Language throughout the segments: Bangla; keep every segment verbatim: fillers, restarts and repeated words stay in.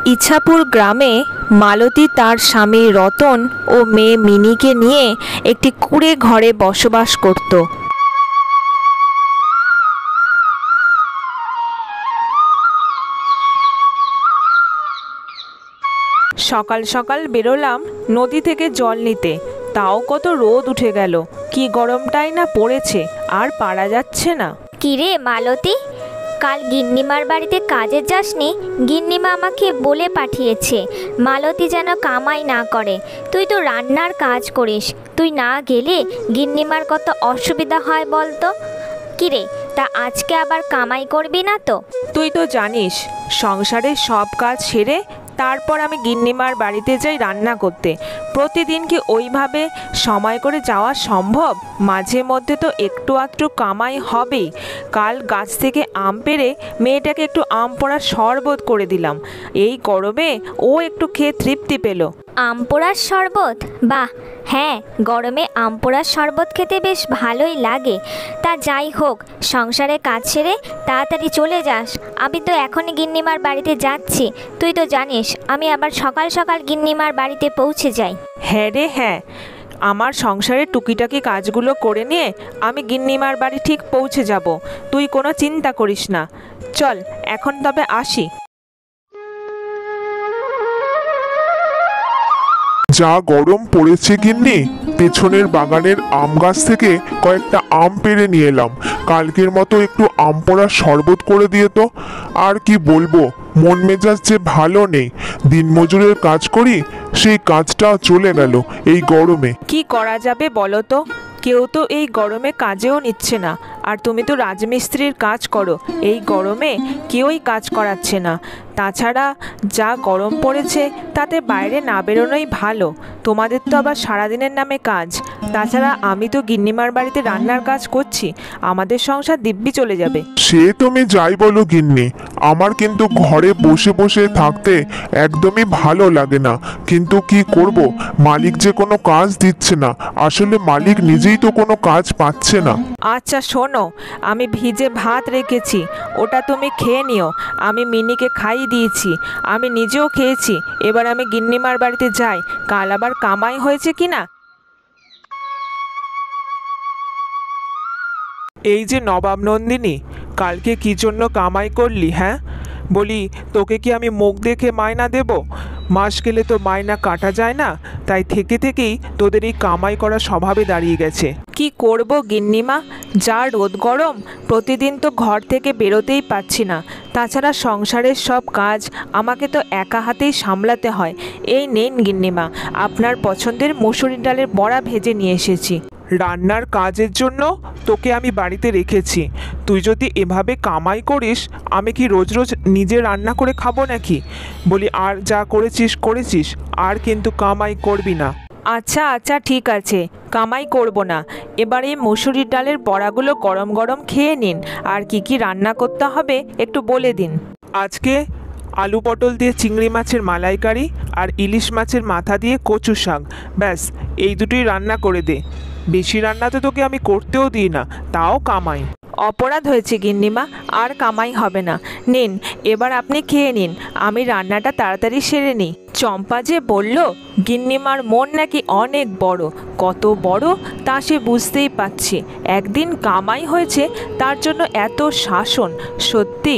ইছাপুর গ্রামে মালতী তার স্বামী রতন ও মেয়ে মিনিকে নিয়ে একটি কুঁড়ে ঘরে বসবাস করত। সকাল সকাল বেরোলাম নদী থেকে জল নিতে, তাও কত রোদ উঠে গেল, কি গরমটাই না পড়েছে, আর পারা যাচ্ছে না। কিরে মালতী, কাল গিন্নিমার বাড়িতে কাজে যাসনি? গিন্নিমা আমাকে বলে পাঠিয়েছে মালতী যেন কামাই না করে। তুই তো রান্নার কাজ করিস, তুই না গেলে গিন্নিমার কত অসুবিধা হয় বলতো। কিরে, তা আজকে আবার কামাই করবি না তো? তুই তো জানিস সংসারের সব কাজ সেরে তারপর আমি গিন্নিমার বাড়িতে যাই রান্না করতে। প্রতিদিন কি ওইভাবে সময় করে যাওয়া সম্ভব? মাঝে মধ্যে তো একটু আধটু কামাই হবেই। কাল গাছ থেকে আম পেড়ে মেয়েটাকে একটু আম পোড়ার শরবত করে দিলাম, এই গরমে ও একটু খেয়ে তৃপ্তি পেল। আম পোড়ার শরবত? বাহ, হ্যাঁ, গরমে আম পোড়ার শরবত খেতে বেশ ভালোই লাগে। তা যাই হোক, সংসারে কাজ সেরে তাড়াতাড়ি চলে যাস। আমি তো এখনই গিন্নিমার বাড়িতে যাচ্ছি। তুই তো জানিস আমি আবার সকাল সকাল গিন্নিমার বাড়িতে পৌঁছে যাই। হ্যাঁ রে হ্যাঁ, আমার সংসারের টুকিটাকি কাজগুলো করে নিয়ে আমি গিন্নিমার বাড়ি ঠিক পৌঁছে যাব, তুই কোনো চিন্তা করিস না। চল এখন তবে আসি। যা গরম পড়েছে গিন্নি, পেছনের বাগানের আম গাছ থেকে কয়েকটা আম পেড়ে নিয়ে এলাম। কালকের মতো একটু আম পোড়ার শরবত করে দিয়ে তো। আর কি বলবো, মন মেজাজ যে ভালো নেই। দিনমজুরের কাজ করি, সেই কাজটা চলে গেল এই গরমে। কি করা যাবে বলো তো, কেউ তো এই গরমে কাজেও নিচ্ছে না। আর তুমি তো রাজমিস্ত্রির কাজ করো, এই গরমে কেউই কাজ করাচ্ছে না। তাছাড়া যা গরম পড়েছে তাতে বাইরে না বেরোনোই ভালো। তোমাদের তো আবার সারাদিনের নামে কাজ। তাছাড়া আমি তো গিন্নিমার বাড়িতে রান্নার কাজ করছি, আমাদের সংসার দিব্যি চলে যাবে। সে তুমি যাই বলো গিন্নি, আমার কিন্তু ঘরে বসে বসে থাকতে একদমই ভালো লাগে না। কিন্তু কি করব, মালিক যে কোনো কাজ দিচ্ছে না। আসলে মালিক নিজেই তো কোনো কাজ পাচ্ছে না। আচ্ছা শোনো, আমি ভিজে ভাত রেখেছি, ওটা তুমি খেয়ে নিও। আমি মিনিকে খাইয়ে দিয়েছি, আমি নিজেও খেয়েছি। এবার আমি গিন্নিমার বাড়িতে যাই, কাল আবার কামাই হয়েছে কি না। এই যে নবাব নন্দিনী, কালকে কি জন্য কামাই করলি? হ্যাঁ বলি, তোকে কি আমি মুখ দেখে মায়না দেব? মাস গেলে তো মায়না কাটা যায় না, তাই থেকে থেকেই তোদের এই কামাই করা স্বভাবে দাঁড়িয়ে গেছে। কি করব গিন্নিমা, যা রোদ গরম, প্রতিদিন তো ঘর থেকে বেরোতেই পাচ্ছি না। তাছাড়া সংসারের সব কাজ আমাকে তো একা হাতেই সামলাতে হয়। এই নেন গিন্নিমা, আপনার পছন্দের মসুরির ডালের বড়া ভেজে নিয়ে এসেছি। রান্নার কাজের জন্য তোকে আমি বাড়িতে রেখেছি। তুই যদি এভাবে কামাই করিস, আমি কি রোজ রোজ নিজে রান্না করে খাবো নাকি? বলি, আর যা করেছিস করেছিস, আর কিন্তু কামাই করবি না। আচ্ছা আচ্ছা ঠিক আছে, কামাই করব না। এবার এই মসুরির ডালের বড়াগুলো গরম গরম খেয়ে নিন। আর কি কি রান্না করতে হবে একটু বলে দিন। আজকে আলু পটল দিয়ে চিংড়ি মাছের মালাইকারি আর ইলিশ মাছের মাথা দিয়ে কচু শাক, ব্যাস এই দুটোই রান্না করে দে। বেশি রান্না তো তোকে আমি করতেও দিই না, তাও কামাই। অপরাধ হয়েছে গিন্নিমা, আর কামাই হবে না। নিন এবার আপনি খেয়ে নিন, আমি রান্নাটা তাড়াতাড়ি সেরে নিই। চম্পা যে বলল গিন্নিমার মন নাকি অনেক বড়, কত বড় তা সে বুঝতেই পারছে। একদিন কামাই হয়েছে তার জন্য এত শাসন, সত্যি।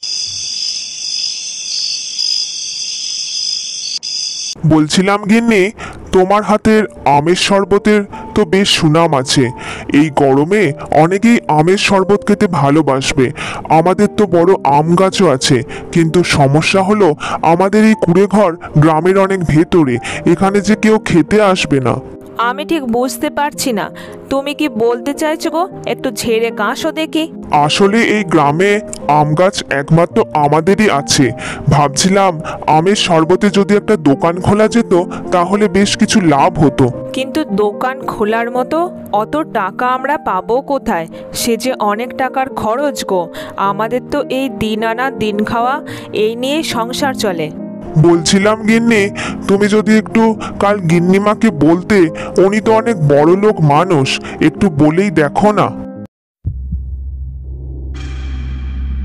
বলছিলাম গিন্নি, তোমার হাতের আমের শরবতের তো বেশ সুনাম আছে। এই গরমে অনেকেই আমের শরবত খেতে ভালোবাসবে। আমাদের তো বড় আম গাছও আছে, কিন্তু সমস্যা হলো আমাদের এই কুঁড়ে ঘর গ্রামের অনেক ভেতরে, এখানে যে কেউ খেতে আসবে না। আমি ঠিক বুঝতে পারছি না, তুমি কি বলতে চাইছো গো? একটু ঝেড়ে কাশো দেখি। আসলে এই গ্রামে আম গাছ একমাত্র আমাদেরই আছে। ভাবছিলাম আমের শরবতে যদি একটা দোকান খোলা যেত তাহলে বেশ কিছু লাভ হতো। কিন্তু দোকান খোলার মতো অত টাকা আমরা পাবো কোথায়? সে যে অনেক টাকার খরচ গো। আমাদের তো এই দিন আনা দিন খাওয়া এই নিয়েই সংসার চলে। বলছিলাম গিন্নি, তুমি যদি একটু কাল গিন্নিমাকে বলতে, উনি তো অনেক বড় লোক মানুষ, একটু বলেই দেখো না।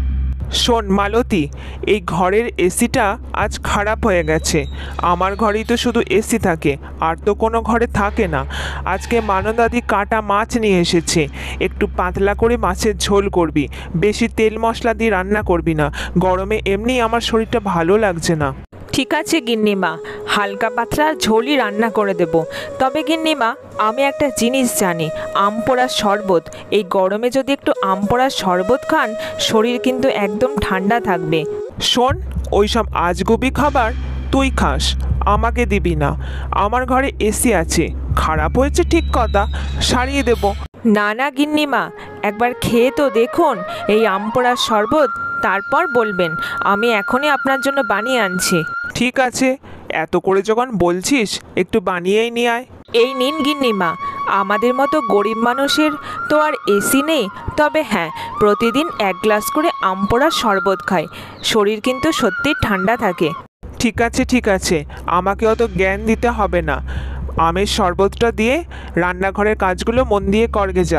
শোন মালতী, এই ঘরের এসিটা আজ খারাপ হয়ে গেছে। আমার ঘরেই তো শুধু এসি থাকে, আর তো কোনো ঘরে থাকে না। আজকে মানদাদি কাটা মাছ নিয়ে এসেছে, একটু পাতলা করে মাছের ঝোল করবি, বেশি তেল মশলা দিয়ে রান্না করবি না। গরমে এমনি আমার শরীরটা ভালো লাগছে না। ঠিক আছে গিন্নিমা, হালকা পাতলা ঝোলই রান্না করে দেব। তবে গিন্নিমা, আমি একটা জিনিস জানি, আম পোড়ার শরবত, এই গরমে যদি একটু আম পোড়ার শরবত খান, শরীর কিন্তু একদম ঠান্ডা থাকবে। শোন, ওইসব আজগুবি খাবার তুই খাস, আমাকে দিবি না। আমার ঘরে এসি আছে, খারাপ হয়েছে ঠিক কথা, সারিয়ে দেব। না না গিন্নিমা, একবার খেয়ে তো দেখুন এই আম পোড়ার শরবত, তারপর বলবেন। আমি এখনই আপনার জন্য বানিয়ে আনছি। ঠিক আছে, এত করে যখন বলছিস একটু বানিয়েই নিয়ে আয়। এই নিন গিন্নিমা, আমাদের মতো গরিব মানুষের তো আর এসি নেই, তবে হ্যাঁ, প্রতিদিন এক গ্লাস করে আম পোড়ার শরবত খায়, শরীর কিন্তু সত্যি ঠান্ডা থাকে। ঠিক আছে ঠিক আছে, আমাকে অত জ্ঞান দিতে হবে না। আমের শরবতটা দিয়ে রান্নাঘরের কাজগুলো মন দিয়ে করগে যা।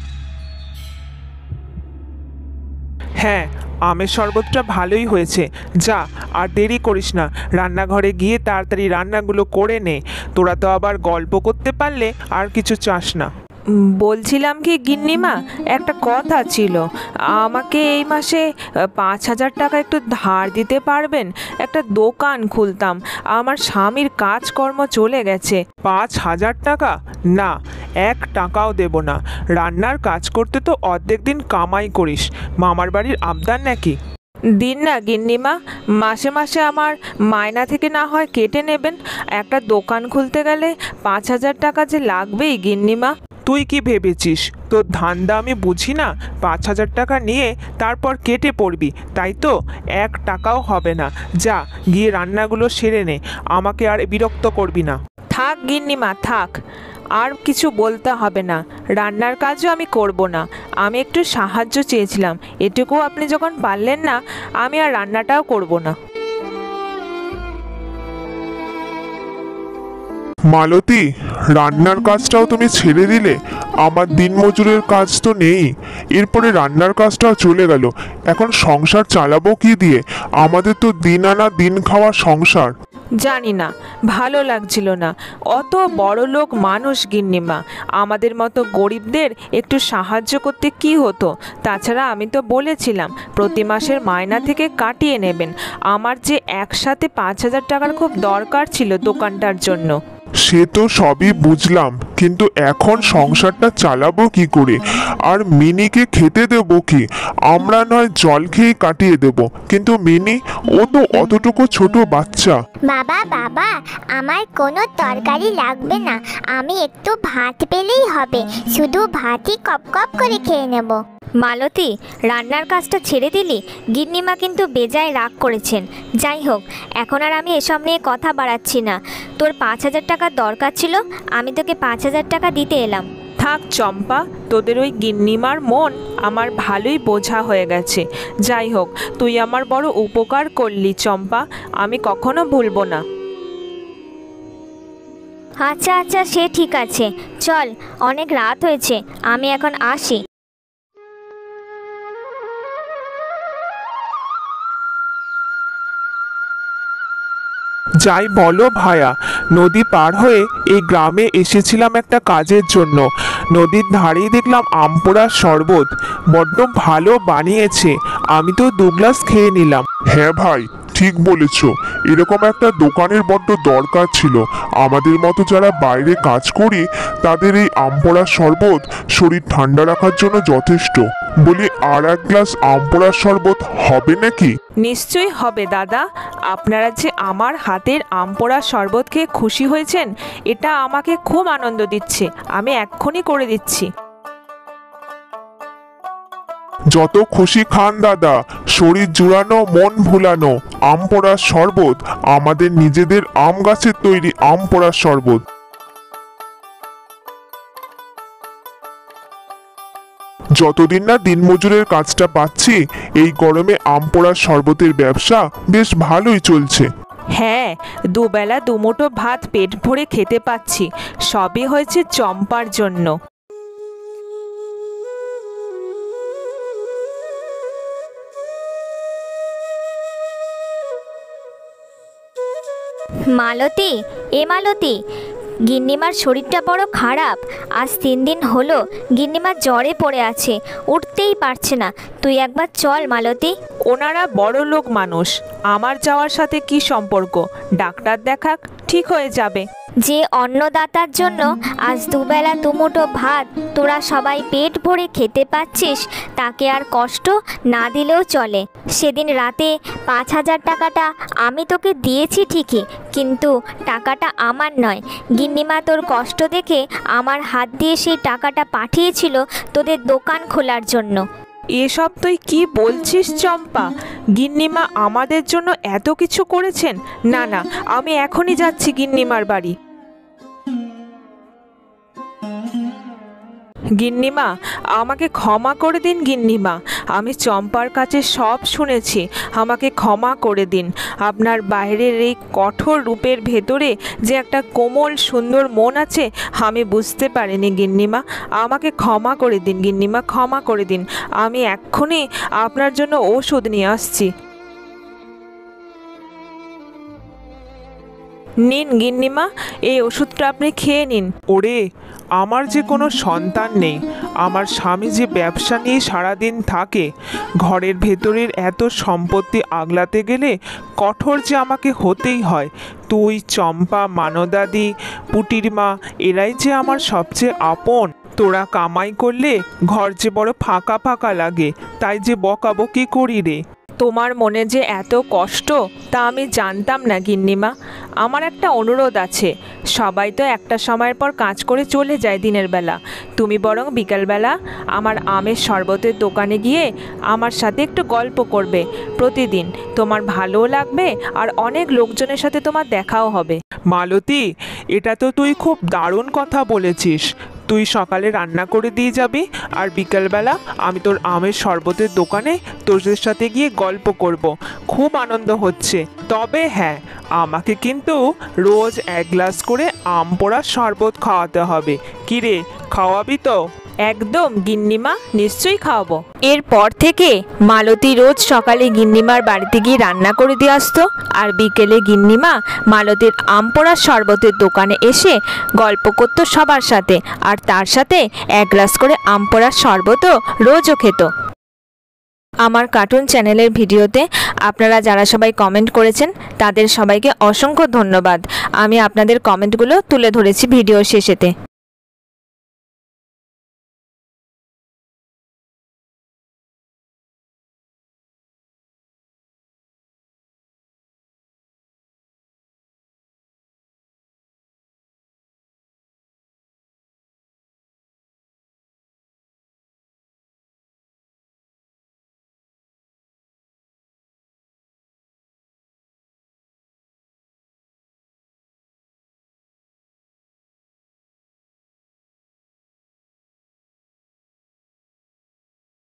হ্যাঁ, আমের শরবতটা ভালোই হয়েছে। যা, আর দেরি করিস না, রান্নাঘরে গিয়ে তাড়াতাড়ি রান্নাগুলো করে নে। তোরা তো আবার গল্প করতে পারলে আর কিছু চাস না। উম, বলছিলাম কি গিন্নিমা, একটা কথা ছিল, আমাকে এই মাসে আহ, পাঁচ হাজার টাকা একটু ধার দিতে পারবেন? একটা দোকান খুলতাম, আমার স্বামীর কাজকর্ম চলে গেছে। পাঁচ হাজার টাকা? না, এক টাকাও দেব না। রান্নার কাজ করতে তো অর্ধেক দিন কামাই করিস, মামার বাড়ির আবদার নাকি? দিন না গিন্নিমা, মাসে মাসে আমার মায়না থেকে না হয় কেটে নেবেন। একটা দোকান খুলতে গেলে পাঁচ হাজার টাকা যে লাগবেই গিন্নিমা। তুই কি ভেবেছিস তোর ধান্দা আমি বুঝি না? পাঁচ হাজার টাকা নিয়ে তারপর কেটে পড়বি, তাই তো? এক টাকাও হবে না। যা, গিয়ে রান্নাগুলো সেরে নে, আমাকে আর বিরক্ত করবি না। থাক গিন্নিমা থাক, আর কিছু বলতে হবে না, রান্নার কাজও আমি করব না। আমি একটু সাহায্য চেয়েছিলাম, এটুকু আপনি যখন পারলেন না, আমি আর রান্নাটাও করব না। মালতী, রান্নার কাজটাও তুমি ছেড়ে দিলে? আমার দিনমজুরের কাজ তো নেই, এরপরে রান্নার কাজটাও চলে গেল। এখন সংসার চালাবো কি দিয়ে? আমাদের তো দিন আনা দিন খাওয়া সংসার। জানি না, ভালো লাগছিল না। অত বড় লোক মানুষ গিন্নিমা, আমাদের মতো গরিবদের একটু সাহায্য করতে কি হতো? তাছাড়া আমি তো বলেছিলাম প্রতি মাসের মায়না থেকে কাটিয়ে নেবেন। আমার যে একসাথে পাঁচ হাজার টাকার খুব দরকার ছিল দোকানটার জন্য। সে তো সবই বুঝলাম, কিন্তু এখন সংসারটা চালাবো কি করে? আর মিনিকে খেতে দেবো কি? আমরা নয় জল খেয়ে কাটিয়ে দেব, কিন্তু মিনি, ও তো অতটুকু ছোট বাচ্চা। বাবা বাবা, আমার কোনো তরকারি লাগবে না, আমি একটু ভাত পেলেই হবে, শুধু ভাতই কপ কপ করে খেয়ে নেব। মালতী, রান্নার কাজটা ছেড়ে দিলি? গিন্নিমা কিন্তু বেজায় রাগ করেছেন। যাই হোক, এখন আর আমি এসব নিয়ে কথা বাড়াচ্ছি না। তোর পাঁচ হাজার টাকার দরকার ছিল, আমি তোকে পাঁচ হাজার টাকা দিতে এলাম। থাক চম্পা, তোদের ওই গিন্নিমার মন আমার ভালোই বোঝা হয়ে গেছে। যাই হোক, তুই আমার বড় উপকার করলি চম্পা, আমি কখনো ভুলবো না। আচ্ছা আচ্ছা, সে ঠিক আছে, চল, অনেক রাত হয়েছে, আমি এখন আসি। যাই বলো ভায়া, নদী পার হয়ে এই গ্রামে এসেছিলাম একটা কাজের জন্য। নদীর ধারেই দেখলাম আম পোড়ার শরবত, বড্ড ভালো বানিয়েছে। আমি তো দু গ্লাস খেয়ে নিলাম। হ্যাঁ ভাই, ঠিক বলেছ, এরকম একটা দোকানের বড্ড দরকার ছিল। আমাদের মতো যারা বাইরে কাজ করি, তাদের এই আম পোড়ার শরবত শরীর ঠান্ডা রাখার জন্য যথেষ্ট। বলি, আর এক গ্লাস আম পোড়ার শরবত হবে নাকি? নিশ্চয়ই হবে দাদা, আপনারা যে আমার হাতের আম পোড়া শরবত খেয়ে খুশি হয়েছেন, এটা আমাকে খুব আনন্দ দিচ্ছে। আমি এক্ষুনি করে দিচ্ছি। যত খুশি খান দাদা, শরীর জুড়ানো মন ভুলানো আম পোড়ার শরবত, আমাদের নিজেদের আম গাছের তৈরি আম পোড়ার শরবত। যতদিন না দিনমজুরের কাজটা পাচ্ছি, এই গরমে আম পোড়ার শরবতের ব্যবসা বেশ ভালোই চলছে। হ্যাঁ, দুবেলা দুমুঠো ভাত পেট ভরে খেতে পাচ্ছি, সবই হয়েছে চম্পার জন্য। মালতী, এ মালতী, গিন্নিমার শরীরটা বড় খারাপ। আজ তিন দিন হলো গিন্নিমা জ্বরে পড়ে আছে, উঠতেই পারছে না। তুই একবার চল মালতী। ওনারা বড় লোক মানুষ, আমার যাওয়ার সাথে কি সম্পর্ক? ডাক্তার দেখাক, ঠিক হয়ে যাবে। যে অন্নদাতার জন্য আজ দুবেলা দুমুঠো ভাত তোরা সবাই পেট ভরে খেতে পাচ্ছিস, তাকে আর কষ্ট না দিলেও চলে। সেদিন রাতে পাঁচ হাজার টাকাটা আমি তোকে দিয়েছি ঠিকই, কিন্তু টাকাটা আমার নয়। গিন্নিমা তোর কষ্ট দেখে আমার হাত দিয়ে সেই টাকাটা পাঠিয়েছিল তোদের দোকান খোলার জন্য। এসব তুই কি বলছিস চম্পা? গিন্নিমা আমাদের জন্য এত কিছু করেছেন? না না, আমি এখনই যাচ্ছি গিন্নিমার বাড়ি। গিন্নিমা, আমাকে ক্ষমা করে দিন গিন্নিমা। আমি চম্পার কাছে সব শুনেছি, আমাকে ক্ষমা করে দিন। আপনার বাইরের এই কঠোর রূপের ভেতরে যে একটা কোমল সুন্দর মন আছে, আমি বুঝতে পারিনি গিন্নিমা। আমাকে ক্ষমা করে দিন গিন্নিমা, ক্ষমা করে দিন। আমি এক্ষুনি আপনার জন্য ওষুধ নিয়ে আসছি। নিন গিন্নিমা, এই ওষুধটা আপনি খেয়ে নিন। ওরে, আমার যে কোনো সন্তান নেই, আমার স্বামী যে ব্যবসা নিয়ে সারাদিন থাকে, ঘরের ভেতরের এত সম্পত্তি আগলাতে গেলে কঠোর যে আমাকে হতেই হয়। তুই, চম্পা, মানদাদি, পুটির মা, এরাই যে আমার সবচেয়ে আপন। তোরা কামাই করলে ঘর যে বড় ফাঁকা ফাঁকা লাগে, তাই যে বকাবকি করি রে। তোমার মনে যে এত কষ্ট তা আমি জানতাম না গিন্নিমা। আমার একটা অনুরোধ আছে, সবাই তো একটা সময়ের পর কাজ করে চলে যায় দিনের বেলা, তুমি বরং বিকালবেলা আমার আমের শরবতের দোকানে গিয়ে আমার সাথে একটু গল্প করবে প্রতিদিন। তোমার ভালোও লাগবে আর অনেক লোকজনের সাথে তোমার দেখাও হবে। মালতী, এটা তো তুই খুব দারুণ কথা বলেছিস। তুই সকালে রান্না করে দিয়ে যাবি, আর বিকালবেলা আমি তোর আমের শরবতের দোকানে তোদের সাথে গিয়ে গল্প করব। খুব আনন্দ হচ্ছে। তবে হ্যাঁ, আমাকে কিন্তু রোজ এক গ্লাস করে আম পোড়ার শরবত খাওয়াতে হবে। কি রে, খাওয়াবি তো? একদম গিন্নিমা, নিশ্চয়ই খাওয়াবো। এরপর থেকে মালতী রোজ সকালে গিন্নিমার বাড়িতে গিয়ে রান্না করে দিয়ে আসতো, আর বিকেলে গিন্নিমা মালতীর আম পোড়ার শরবতের দোকানে এসে গল্প করতো সবার সাথে, আর তার সাথে এক গ্লাস করে আম পোড়ার শরবতও রোজও খেত। আমার কার্টুন চ্যানেলের ভিডিওতে আপনারা যারা সবাই কমেন্ট করেছেন তাদের সবাইকে অসংখ্য ধন্যবাদ। আমি আপনাদের কমেন্টগুলো তুলে ধরেছি ভিডিও শেষেতে।